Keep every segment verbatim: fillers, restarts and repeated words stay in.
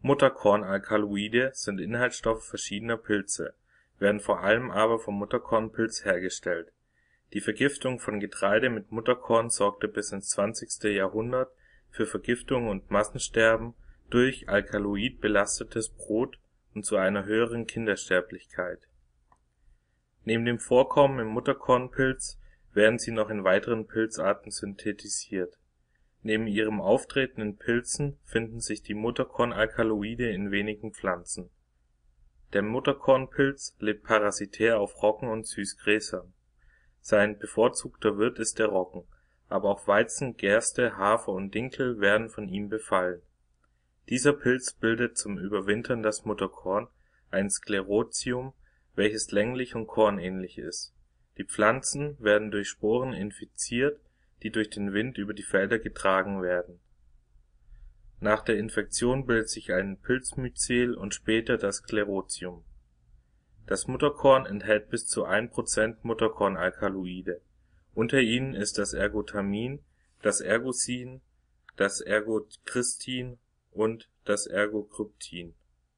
Mutterkornalkaloide sind Inhaltsstoffe verschiedener Pilze, werden vor allem aber vom Mutterkornpilz hergestellt. Die Vergiftung von Getreide mit Mutterkorn sorgte bis ins zwanzigste Jahrhundert für Vergiftungen und Massensterben durch alkaloidbelastetes Brot und zu einer höheren Kindersterblichkeit. Neben dem Vorkommen im Mutterkornpilz werden sie noch in weiteren Pilzarten synthetisiert. Neben ihrem Auftreten in Pilzen finden sich die Mutterkornalkaloide in wenigen Pflanzen. Der Mutterkornpilz lebt parasitär auf Roggen und Süßgräsern. Sein bevorzugter Wirt ist der Roggen, aber auch Weizen, Gerste, Hafer und Dinkel werden von ihm befallen. Dieser Pilz bildet zum Überwintern das Mutterkorn, ein Sklerotium, welches länglich und kornähnlich ist. Die Pflanzen werden durch Sporen infiziert, die durch den Wind über die Felder getragen werden. Nach der Infektion bildet sich ein Pilzmyzel und später das Sklerotium. Das Mutterkorn enthält bis zu ein Prozent Mutterkornalkaloide. Unter ihnen ist das Ergotamin, das Ergosin, das Ergocristin und das Ergocryptin.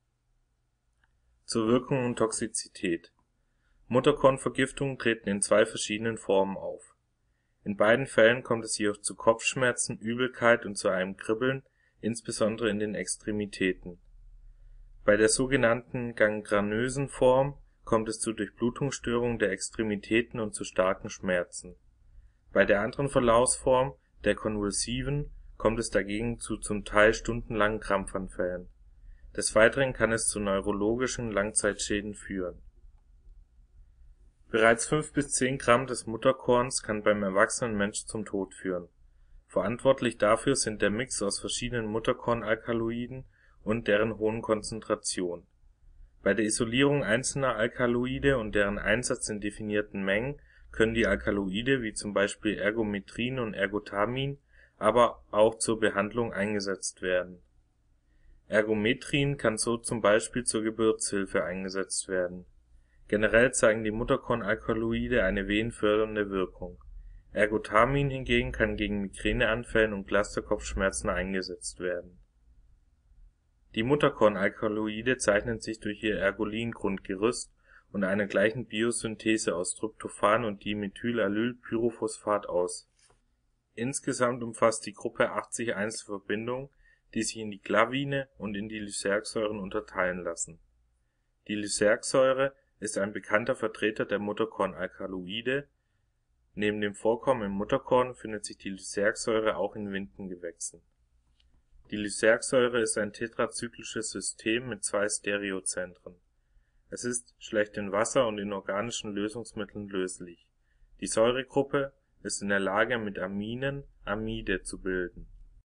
Zur Wirkung und Toxizität. Mutterkornvergiftungen treten in zwei verschiedenen Formen auf. In beiden Fällen kommt es jedoch zu Kopfschmerzen, Übelkeit und zu einem Kribbeln, insbesondere in den Extremitäten. Bei der sogenannten gangrenösen Form kommt es zu Durchblutungsstörungen der Extremitäten und zu starken Schmerzen. Bei der anderen Verlaufsform, der konvulsiven, kommt es dagegen zu zum Teil stundenlangen Krampfanfällen. Des Weiteren kann es zu neurologischen Langzeitschäden führen. Bereits fünf bis zehn Gramm des Mutterkorns kann beim erwachsenen Menschen zum Tod führen. Verantwortlich dafür sind der Mix aus verschiedenen Mutterkornalkaloiden und deren hohen Konzentration. Bei der Isolierung einzelner Alkaloide und deren Einsatz in definierten Mengen können die Alkaloide wie zum Beispiel Ergometrin und Ergotamin aber auch zur Behandlung eingesetzt werden. Ergometrin kann so zum Beispiel zur Geburtshilfe eingesetzt werden. Generell zeigen die Mutterkornalkaloide eine wehenfördernde Wirkung. Ergotamin hingegen kann gegen Migräneanfällen und Clusterkopfschmerzen eingesetzt werden. Die Mutterkornalkaloide zeichnen sich durch ihr Ergolin-Grundgerüst und einer gleichen Biosynthese aus Tryptophan und Dimethylallylpyrophosphat aus. Insgesamt umfasst die Gruppe achtzig Einzelverbindungen, die sich in die Clavine und in die Lysergsäuren unterteilen lassen. Die Lysergsäure ist ein bekannter Vertreter der Mutterkornalkaloide. Neben dem Vorkommen im Mutterkorn findet sich die Lysergsäure auch in Windengewächsen. Die Lysergsäure ist ein tetrazyklisches System mit zwei Stereozentren. Es ist schlecht in Wasser und in organischen Lösungsmitteln löslich. Die Säuregruppe ist in der Lage, mit Aminen Amide zu bilden.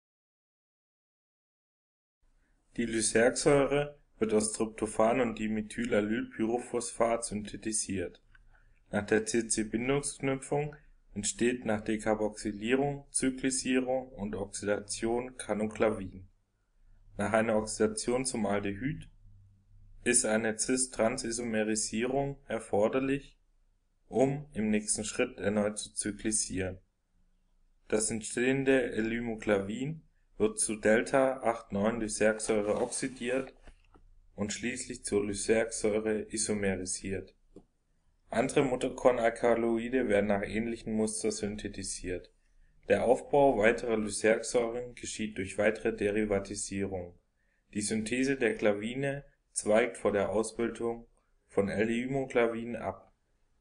Die Lysergsäure wird aus Tryptophan und Dimethylallylpyrophosphat synthetisiert. Nach der C C-Bindungsknüpfung entsteht nach Dekarboxylierung, Cyclisierung und Oxidation Cannoclavin. Nach einer Oxidation zum Aldehyd ist eine Cis-Trans-Isomerisierung erforderlich, um im nächsten Schritt erneut zu cyclisieren. Das entstehende Elymoclavin wird zu Delta acht neun Lysergsäure oxidiert und schließlich zur Lysergsäure isomerisiert. Andere Mutterkornalkaloide werden nach ähnlichen Muster synthetisiert. Der Aufbau weiterer Lysergsäuren geschieht durch weitere Derivatisierung. Die Synthese der Clavine zweigt vor der Ausbildung von Elymoclavin ab.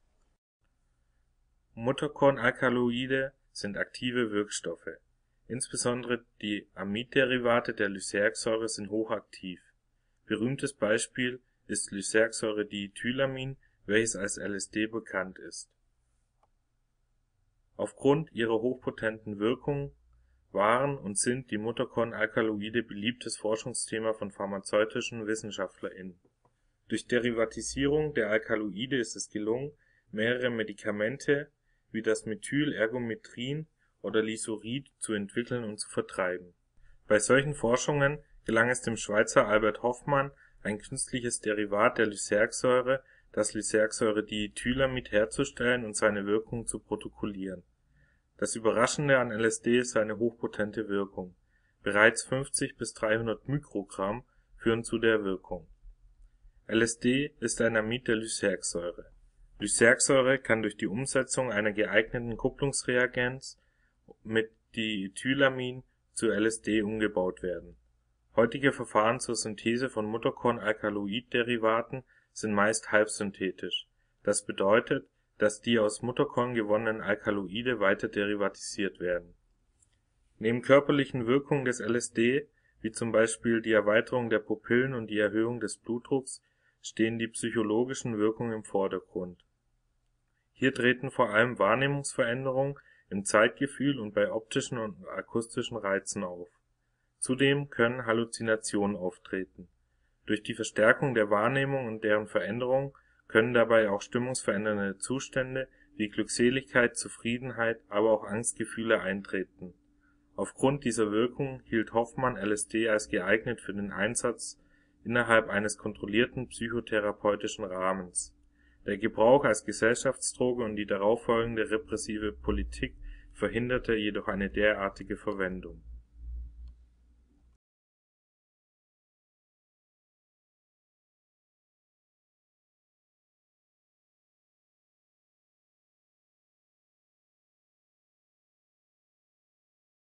Mutterkornalkaloide sind aktive Wirkstoffe. Insbesondere die Amidderivate der Lysergsäure sind hochaktiv. Berühmtes Beispiel ist Lysergsäure-Diethylamin, welches als L S D bekannt ist. Aufgrund ihrer hochpotenten Wirkung waren und sind die Mutterkornalkaloide beliebtes Forschungsthema von pharmazeutischen WissenschaftlerInnen. Durch Derivatisierung der Alkaloide ist es gelungen, mehrere Medikamente wie das Methylergometrin oder Lysurid zu entwickeln und zu vertreiben. Bei solchen Forschungen gelang es dem Schweizer Albert Hofmann, ein künstliches Derivat der Lysergsäure, das Lysergsäure-Diethylamid, herzustellen und seine Wirkung zu protokollieren. Das Überraschende an L S D ist seine hochpotente Wirkung. Bereits fünfzig bis dreihundert Mikrogramm führen zu der Wirkung. L S D ist ein Amid der Lysergsäure. Lysergsäure kann durch die Umsetzung einer geeigneten Kupplungsreagenz mit Diethylamin zu L S D umgebaut werden. Heutige Verfahren zur Synthese von Mutterkorn-Alkaloid-Derivaten sind meist halbsynthetisch. Das bedeutet, dass die aus Mutterkorn gewonnenen Alkaloide weiter derivatisiert werden. Neben körperlichen Wirkungen des L S D, wie zum Beispiel die Erweiterung der Pupillen und die Erhöhung des Blutdrucks, stehen die psychologischen Wirkungen im Vordergrund. Hier treten vor allem Wahrnehmungsveränderungen im Zeitgefühl und bei optischen und akustischen Reizen auf. Zudem können Halluzinationen auftreten. Durch die Verstärkung der Wahrnehmung und deren Veränderung können dabei auch stimmungsverändernde Zustände wie Glückseligkeit, Zufriedenheit, aber auch Angstgefühle eintreten. Aufgrund dieser Wirkung hielt Hoffmann L S D als geeignet für den Einsatz innerhalb eines kontrollierten psychotherapeutischen Rahmens. Der Gebrauch als Gesellschaftsdroge und die darauffolgende repressive Politik verhinderte jedoch eine derartige Verwendung